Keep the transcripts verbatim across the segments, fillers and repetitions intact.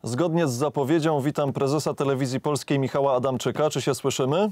Zgodnie z zapowiedzią witam prezesa Telewizji Polskiej Michała Adamczyka. Czy się słyszymy?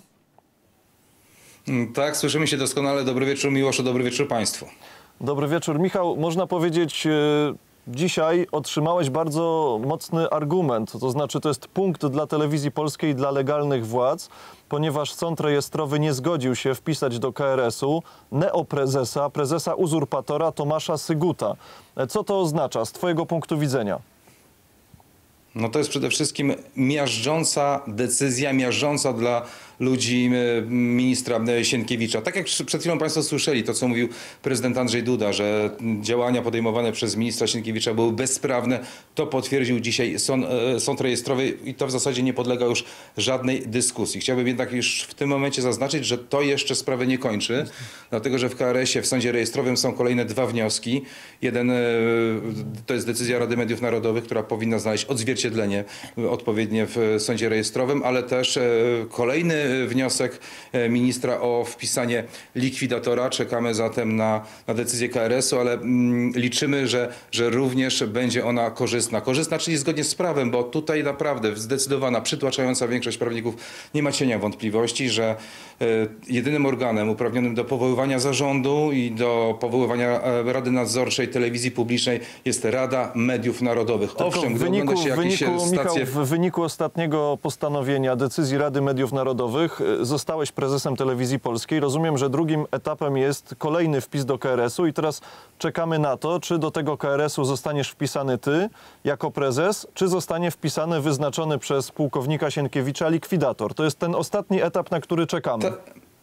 Tak, słyszymy się doskonale. Dobry wieczór, Miłoszu, dobry wieczór Państwu. Dobry wieczór. Michał, można powiedzieć, dzisiaj otrzymałeś bardzo mocny argument. To znaczy, to jest punkt dla Telewizji Polskiej, dla legalnych władz, ponieważ sąd rejestrowy nie zgodził się wpisać do K R S-u neoprezesa, prezesa uzurpatora Tomasza Syguta. Co to oznacza z twojego punktu widzenia? No to jest przede wszystkim miażdżąca decyzja, miażdżąca dla ludzi ministra Sienkiewicza. Tak jak przed chwilą Państwo słyszeli, to co mówił prezydent Andrzej Duda, że działania podejmowane przez ministra Sienkiewicza były bezprawne, to potwierdził dzisiaj sąd, sąd rejestrowy i to w zasadzie nie podlega już żadnej dyskusji. Chciałbym jednak już w tym momencie zaznaczyć, że to jeszcze sprawę nie kończy, dlatego że w K R S-ie, w sądzie rejestrowym są kolejne dwa wnioski. Jeden to jest decyzja Rady Mediów Narodowych, która powinna znaleźć odzwierciedlenie odpowiednie w sądzie rejestrowym, ale też kolejny wniosek ministra o wpisanie likwidatora. Czekamy zatem na, na decyzję K R S-u, ale mm, liczymy, że, że również będzie ona korzystna. Korzystna, czyli zgodnie z prawem, bo tutaj naprawdę zdecydowana, przytłaczająca większość prawników nie ma cienia wątpliwości, że y, jedynym organem uprawnionym do powoływania zarządu i do powoływania e, Rady Nadzorczej Telewizji Publicznej jest Rada Mediów Narodowych. Tylko Owszem, w gdy wyniku, ogląda się w jakieś wyniku, stacje... Michał, w wyniku ostatniego postanowienia decyzji Rady Mediów Narodowych zostałeś prezesem Telewizji Polskiej. Rozumiem, że drugim etapem jest kolejny wpis do K R S-u i teraz czekamy na to, czy do tego K R S-u zostaniesz wpisany ty jako prezes, czy zostanie wpisany wyznaczony przez pułkownika Sienkiewicza likwidator. To jest ten ostatni etap, na który czekamy. Ta...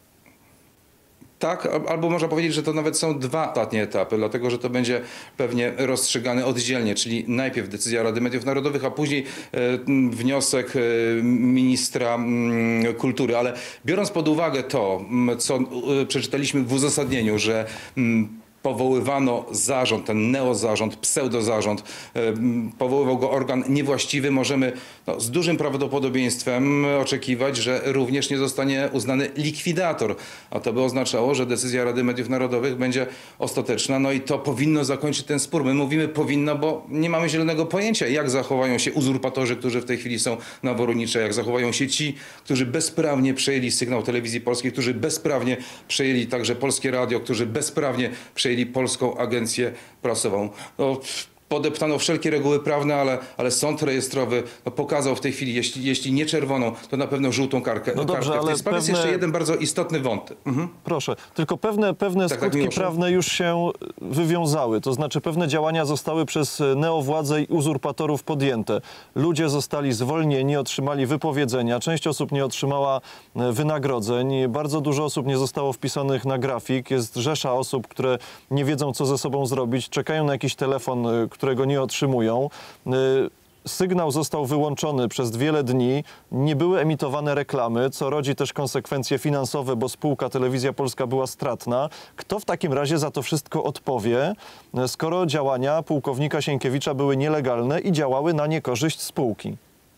Tak, albo można powiedzieć, że to nawet są dwa ostatnie etapy, dlatego że to będzie pewnie rozstrzygane oddzielnie, czyli najpierw decyzja Rady Mediów Narodowych, a później e, wniosek e, ministra m, kultury. Ale biorąc pod uwagę to, co e, przeczytaliśmy w uzasadnieniu, że m, powoływano zarząd, ten neozarząd, pseudozarząd, powoływał go organ niewłaściwy, możemy no, z dużym prawdopodobieństwem oczekiwać, że również nie zostanie uznany likwidator. A to by oznaczało, że decyzja Rady Mediów Narodowych będzie ostateczna, no i to powinno zakończyć ten spór. My mówimy powinno, bo nie mamy zielonego pojęcia, jak zachowają się uzurpatorzy, którzy w tej chwili są na Woronicze, jak zachowają się ci, którzy bezprawnie przejęli sygnał Telewizji Polskiej, którzy bezprawnie przejęli także Polskie Radio, którzy bezprawnie przejęli Polską Agencję Prasową. No, podeptano wszelkie reguły prawne, ale, ale sąd rejestrowy no, pokazał w tej chwili, jeśli, jeśli nie czerwoną, to na pewno żółtą kartkę. No dobrze, kartkę. W tej sprawie pewne... jest jeszcze jeden bardzo istotny wątek. Mhm. Proszę, tylko pewne, pewne tak, skutki tak, prawne już się wywiązały. To znaczy pewne działania zostały przez neowładze i uzurpatorów podjęte. Ludzie zostali zwolnieni, otrzymali wypowiedzenia. Część osób nie otrzymała wynagrodzeń. Bardzo dużo osób nie zostało wpisanych na grafik. Jest rzesza osób, które nie wiedzą, co ze sobą zrobić. Czekają na jakiś telefon, którego nie otrzymują. Sygnał został wyłączony przez wiele dni, nie były emitowane reklamy, co rodzi też konsekwencje finansowe, bo spółka Telewizja Polska była stratna. Kto w takim razie za to wszystko odpowie, skoro działania pułkownika Sienkiewicza były nielegalne i działały na niekorzyść spółki?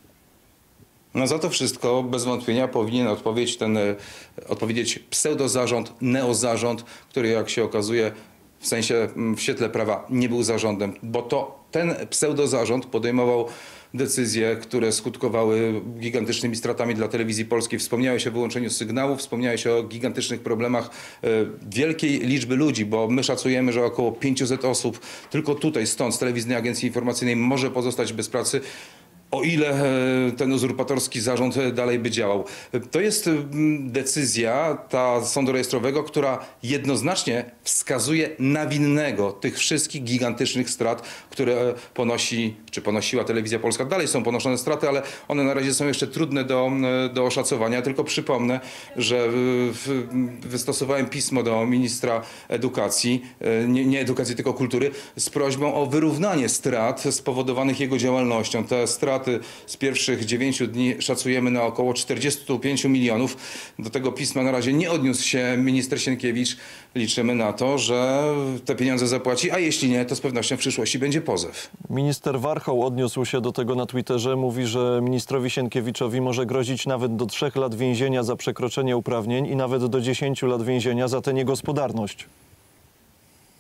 No za to wszystko bez wątpienia powinien odpowiedzieć ten, odpowiedzieć pseudozarząd, neozarząd, który jak się okazuje w sensie w świetle prawa nie był zarządem, bo to ten pseudozarząd podejmował decyzje, które skutkowały gigantycznymi stratami dla Telewizji Polskiej. Wspomniałeś o wyłączeniu sygnałów, wspomniałeś o gigantycznych problemach e, wielkiej liczby ludzi, bo my szacujemy, że około pięćset osób tylko tutaj, stąd, z Telewizyjnej Agencji Informacyjnej może pozostać bez pracy, o ile ten uzurpatorski zarząd dalej by działał. To jest decyzja ta sądu rejestrowego, która jednoznacznie wskazuje na winnego tych wszystkich gigantycznych strat, które ponosi, czy ponosiła Telewizja Polska. Dalej są ponoszone straty, ale one na razie są jeszcze trudne do, do oszacowania. Tylko przypomnę, że wystosowałem pismo do ministra edukacji, nie, nie edukacji, tylko kultury, z prośbą o wyrównanie strat spowodowanych jego działalnością. Te straty z pierwszych dziewięciu dni szacujemy na około czterdzieści pięć milionów. Do tego pisma na razie nie odniósł się minister Sienkiewicz. Liczymy na to, że te pieniądze zapłaci, a jeśli nie, to z pewnością w przyszłości będzie pozew. Minister Warchoł odniósł się do tego na Twitterze. Mówi, że ministrowi Sienkiewiczowi może grozić nawet do trzech lat więzienia za przekroczenie uprawnień i nawet do dziesięciu lat więzienia za tę niegospodarność.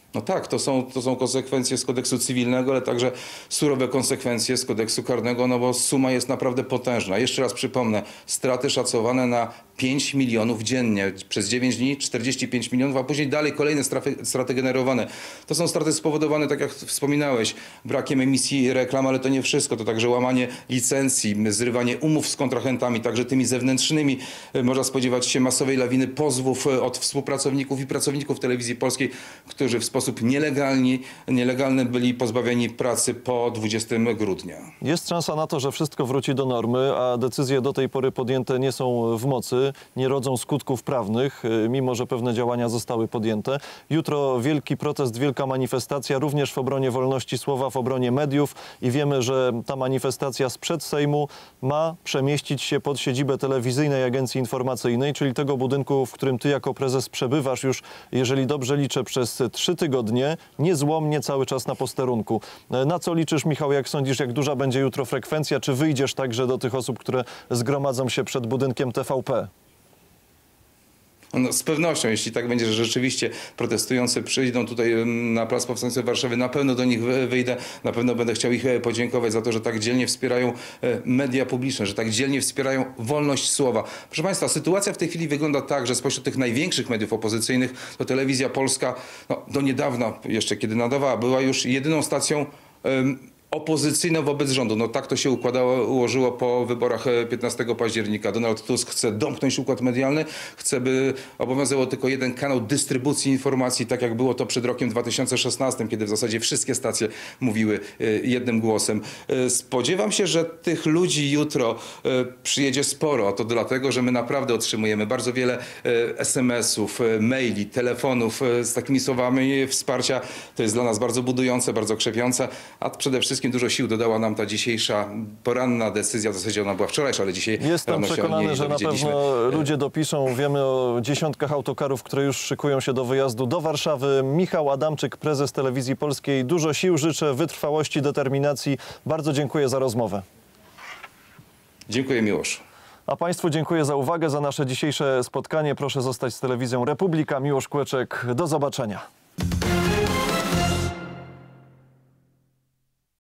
No tak, to są, to są konsekwencje z kodeksu cywilnego, ale także surowe konsekwencje z kodeksu karnego, no bo suma jest naprawdę potężna. Jeszcze raz przypomnę, straty szacowane na pięć milionów dziennie. Przez dziewięć dni czterdzieści pięć milionów, a później dalej kolejne straty, straty generowane. To są straty spowodowane, tak jak wspominałeś, brakiem emisji reklam, ale to nie wszystko. To także łamanie licencji, zrywanie umów z kontrahentami, także tymi zewnętrznymi. Można spodziewać się masowej lawiny pozwów od współpracowników i pracowników Telewizji Polskiej, którzy w sposób nielegalny, nielegalny byli pozbawieni pracy po dwudziestego grudnia. Jest szansa na to, że wszystko wróci do normy, a decyzje do tej pory podjęte nie są w mocy, nie rodzą skutków prawnych, mimo że pewne działania zostały podjęte. Jutro wielki protest, wielka manifestacja, również w obronie wolności słowa, w obronie mediów i wiemy, że ta manifestacja sprzed Sejmu ma przemieścić się pod siedzibę Telewizyjnej Agencji Informacyjnej, czyli tego budynku, w którym ty jako prezes przebywasz już, jeżeli dobrze liczę, przez trzy tygodnie, niezłomnie cały czas na posterunku. Na co liczysz, Michał, jak sądzisz, jak duża będzie jutro frekwencja? Czy wyjdziesz także do tych osób, które zgromadzą się przed budynkiem T V P? No, z pewnością, jeśli tak będzie, że rzeczywiście protestujący przyjdą tutaj na Plac Powstańczy Warszawy, na pewno do nich wyjdę, na pewno będę chciał ich podziękować za to, że tak dzielnie wspierają media publiczne, że tak dzielnie wspierają wolność słowa. Proszę Państwa, sytuacja w tej chwili wygląda tak, że spośród tych największych mediów opozycyjnych to Telewizja Polska, no, do niedawna, jeszcze kiedy nadawała, była już jedyną stacją um, opozycyjną wobec rządu. No tak to się układało, ułożyło po wyborach piętnastego października. Donald Tusk chce domknąć układ medialny, chce, by obowiązywał tylko jeden kanał dystrybucji informacji, tak jak było to przed rokiem dwa tysiące szesnastym, kiedy w zasadzie wszystkie stacje mówiły jednym głosem. Spodziewam się, że tych ludzi jutro przyjedzie sporo, a to dlatego, że my naprawdę otrzymujemy bardzo wiele es em esów, maili, telefonów z takimi słowami wsparcia. To jest dla nas bardzo budujące, bardzo krzepiące, a przede wszystkim dużo sił dodała nam ta dzisiejsza poranna decyzja. W zasadzie ona była wczorajsza, ale dzisiaj Jestem rano się o przekonany, niej że na dowiedzieliśmy. pewno ludzie dopiszą. Wiemy o dziesiątkach autokarów, które już szykują się do wyjazdu do Warszawy. Michał Adamczyk, prezes Telewizji Polskiej. Dużo sił życzę, wytrwałości, determinacji. Bardzo dziękuję za rozmowę. Dziękuję, Miłosz. A Państwu dziękuję za uwagę, za nasze dzisiejsze spotkanie. Proszę zostać z Telewizją Republika. Miłosz Kłeczek. Do zobaczenia.